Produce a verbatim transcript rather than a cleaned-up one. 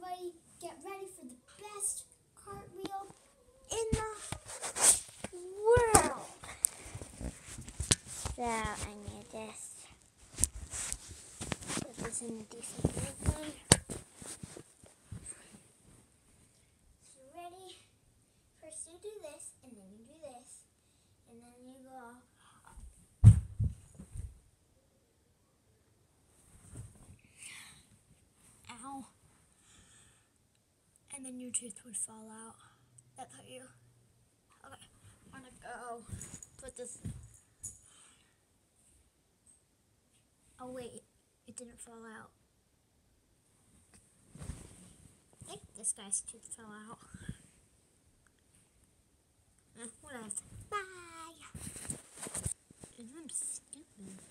everybody get ready for the best cartwheel in the world. So I need this. Put this in a decent one. So ready? First you do this, and then you do this, and then you go. Ow. And then your tooth would fall out. That's how you. Okay, I'm gonna go put this. Oh, wait, it didn't fall out. I think this guy's tooth fell out. Eh, whatever. Bye. I'm stupid.